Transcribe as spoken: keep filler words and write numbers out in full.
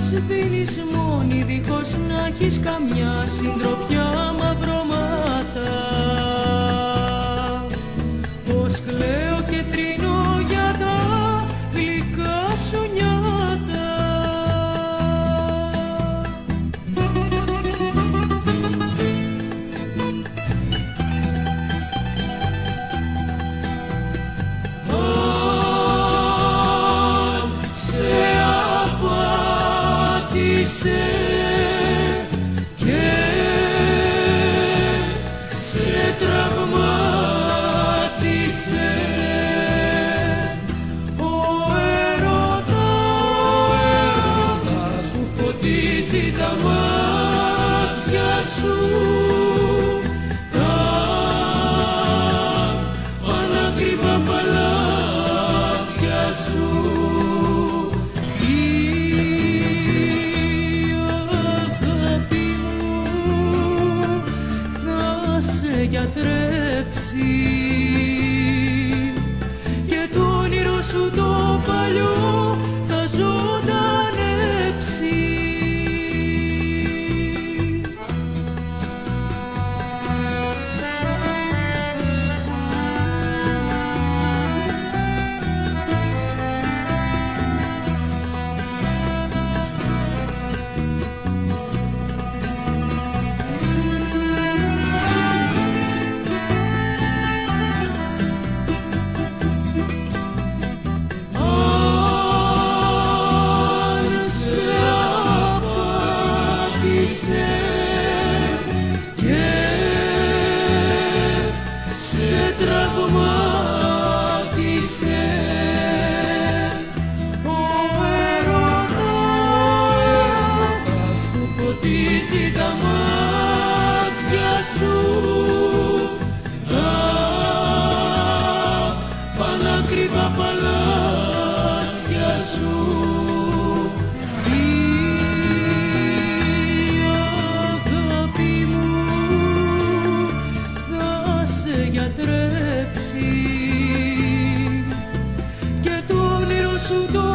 σβήνεις μόνη δίχως να έχεις καμιά συντροφιά μαυρώματα. Πως κλαίω και τρίνω για τα γλυκά σου νιάτα. Αν σε απάτησε και σε τραυμάτισε ο έρωτας που φωτίζει τα μάτια σου, τα πανάκριβα παλάτια σου. Γιατρέψει και το όνειρο σου το παλιό θα ζωντανέψει. Και σε τραυμάτισε ο έρωτας που φωτίζει τα μάτια σου, τα πανάκριβα παλάτια σου. Γιατρέψει και το όνειρο σου το